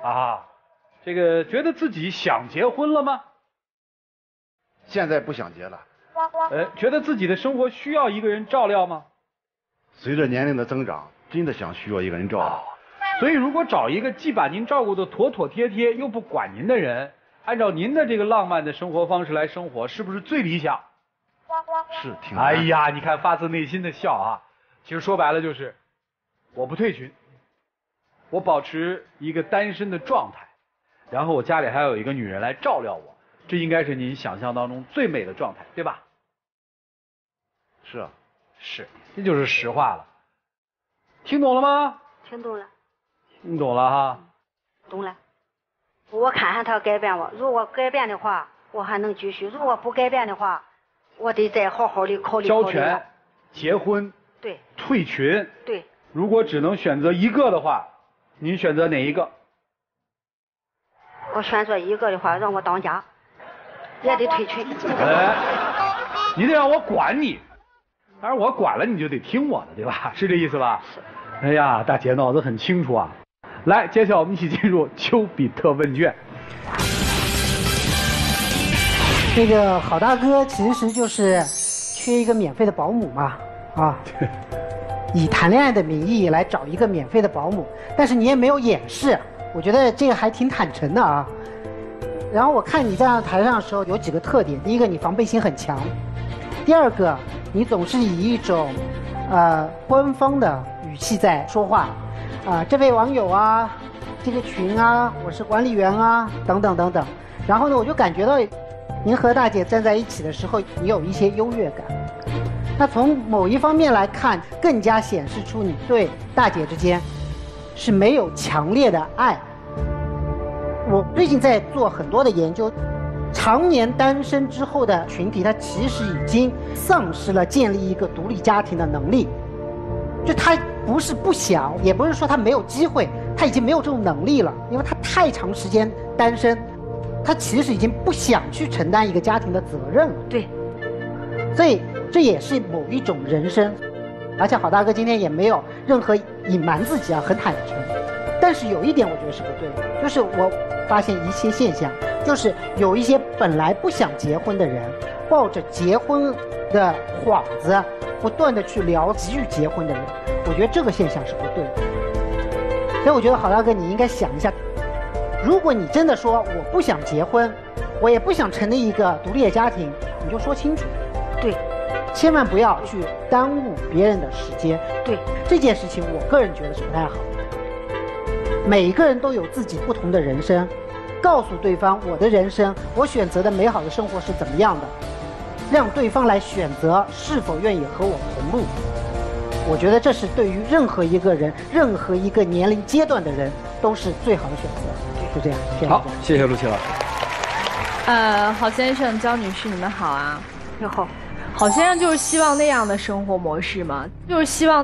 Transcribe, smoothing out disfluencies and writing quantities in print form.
啊，这个觉得自己想结婚了吗？ 现在不想结了。 觉得自己的生活需要一个人照料吗？ 随着年龄的增长，真的需要一个人照料。 所以如果找一个既把您照顾得妥妥帖帖，又不管您的人，按照您的这个浪漫的生活方式来生活，是不是最理想？ 是挺难。 哎呀，你看发自内心的笑啊！其实说白了就是，我不退群，我保持一个单身的状态，然后我家里还有一个女人来照料我，这应该是您想象当中最美的状态，对吧？ 是啊， 是，这就是实话了。听懂了吗？ 听懂了。 听懂了哈。 懂了。我看看他改变我，如果改变的话，我还能继续；如果不改变的话，我得再好好的考虑。 交权、结婚、 对， 退群， 对。 如果只能选择一个的话，您选择哪一个？ 我选择一个的话，让我当家，也得退群。 哎，你得让我管你，当然我管了你就得听我的，对吧？是这意思吧？ 是。 哎呀，大姐脑子很清楚啊。来，接下来我们一起进入丘比特问卷。 这个好大哥其实就是缺一个免费的保姆嘛，啊，以谈恋爱的名义来找一个免费的保姆，但是你也没有掩饰，我觉得这个还挺坦诚的啊。然后我看你在台上的时候有几个特点，第一个你防备心很强，第二个你总是以一种官方的语气在说话，这位网友啊，这个群啊，我是管理员啊，等等等等。然后呢，我就感觉到您和大姐站在一起的时候，你有一些优越感。那从某一方面来看，更加显示出你对大姐之间是没有强烈的爱。我最近在做很多的研究，常年单身之后的群体，他其实已经丧失了建立一个独立家庭的能力。就他不是不想，也不是说他没有机会，他已经没有这种能力了，因为他太长时间单身，他其实已经不想去承担一个家庭的责任了。 对， 所以这也是某一种人生。而且好大哥今天也没有任何隐瞒自己啊，很坦诚。但是有一点我觉得是不对的，就是我发现一些现象，就是有一些本来不想结婚的人，抱着结婚的幌子不断的去聊急于结婚的人，我觉得这个现象是不对的。所以我觉得好大哥你应该想一下，如果你真的说我不想结婚，我也不想成立一个独立的家庭，你就说清楚。 对， 千万不要去耽误别人的时间。 对， 这件事情我个人觉得是不太好的。每一个人都有自己不同的人生，告诉对方我的人生，我选择的美好的生活是怎么样的，让对方来选择是否愿意和我同路。我觉得这是对于任何一个人、任何一个年龄阶段的人都是最好的选择。就这样。 好，谢谢陆琪老师。 郝先生、焦女士，你们好啊。 你好。 郝先生就是希望那样的生活模式吗？就是希望